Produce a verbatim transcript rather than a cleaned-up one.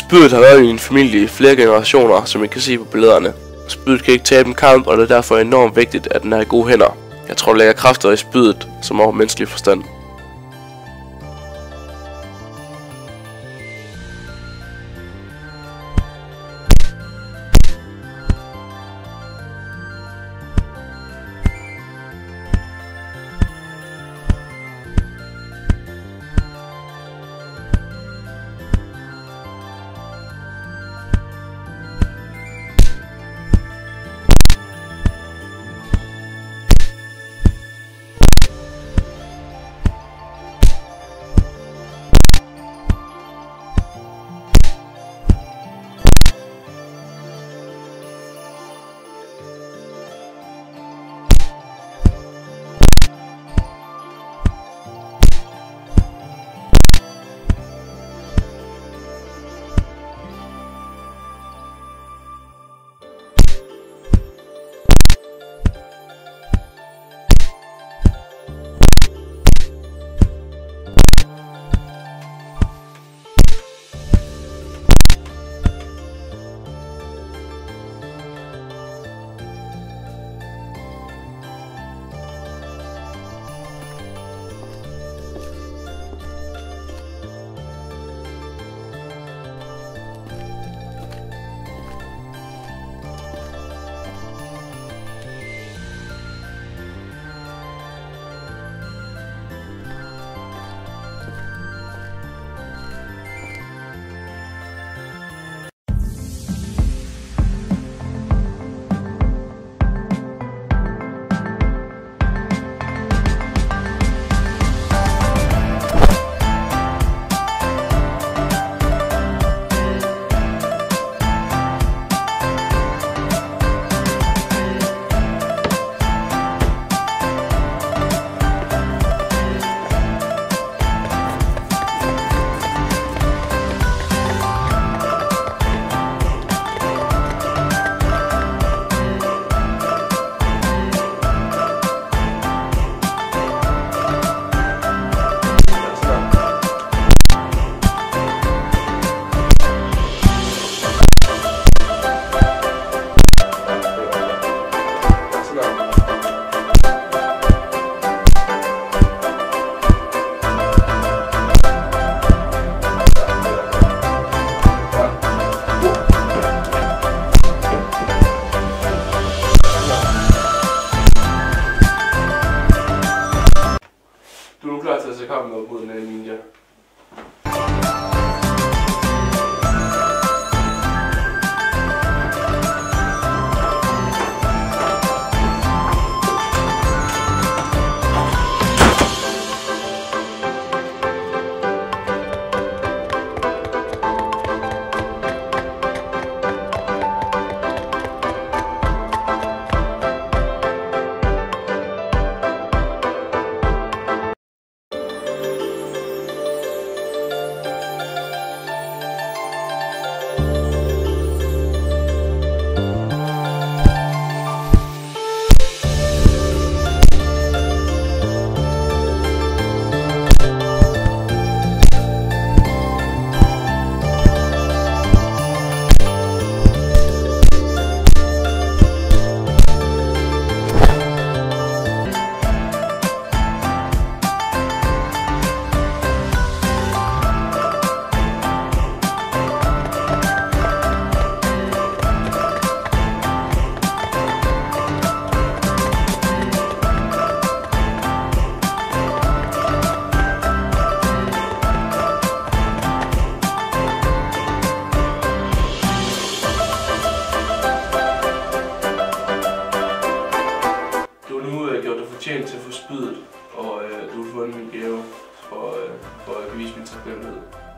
Spydet har været i en familie i flere generationer, som I kan se på billederne. Spydet kan ikke tabe en kamp, og det er derfor enormt vigtigt, at den er i gode hænder. Jeg tror, der ligger kræfter i spydet, som over menneskelig forstand. Du er nu klar til at se kampen op mod den anden ninja. Fortjent til at få spydet, og øh, du har fundet min gave for, øh, for at vise min taknemmelighed.